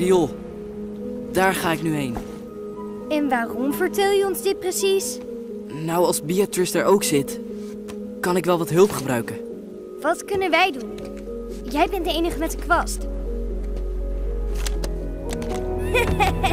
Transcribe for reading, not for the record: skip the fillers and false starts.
riool. Daar ga ik nu heen. En waarom vertel je ons dit precies? Nou, als Beatrice er ook zit, kan ik wel wat hulp gebruiken. Wat kunnen wij doen? Jij bent de enige met de kwast.